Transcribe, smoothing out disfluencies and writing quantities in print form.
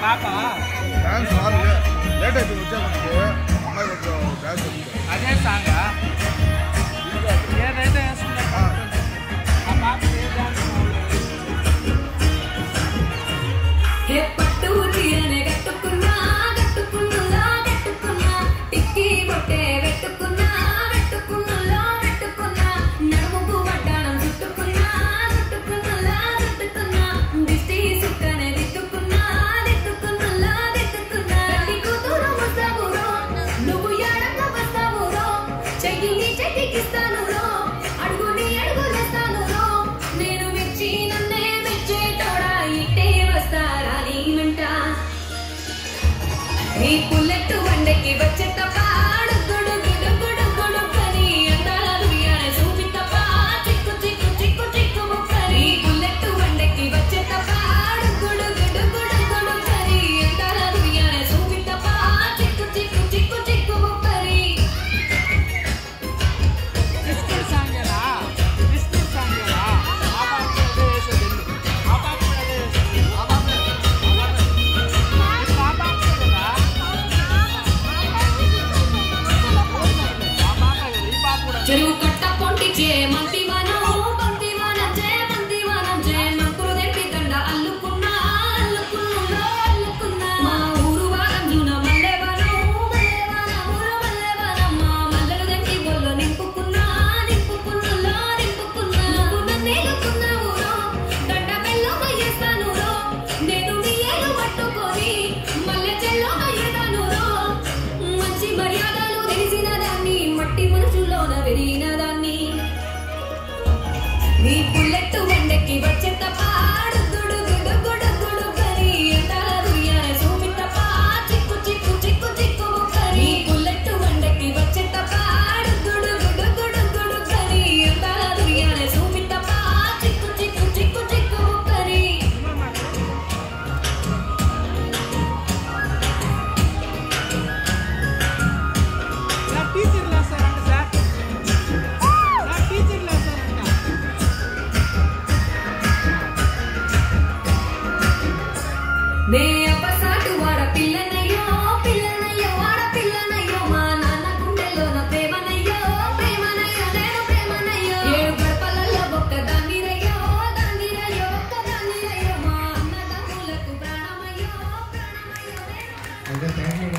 dance late అయిపోయింది వచ్చేసరికి అమ్మాయి డాన్స్ అదే సాంగ్ ఏదైతే పట్టు చీరనే కట్టుకున్నా కట్టుకున్నా కట్టుకున్నా టిక్కి బొట్టే పెట్టుకున్నా పెట్టుకున్నా పెట్టుకున్నా నడుముకు వడ్డాణం చుట్టుకున్నా చుట్టుకున్నా చుట్టుకున్నా దిష్టి సుక్కనే దిట్టుకున్నా దిట్టుకున్నా దిట్టుకున్నా నీ కూతురు వస్తావురో నువ్వు ఎడంగా వస్తావురో చెయ్యిని చెక్కిస్తాను రో అడుగుని అడుగులేస్తాను రో నేను మెచ్చి నన్నే మెచ్చేటోడా ఇట్టే వస్తారా నీ పుల్లెట్టు వండకి వచ్చే తప్ప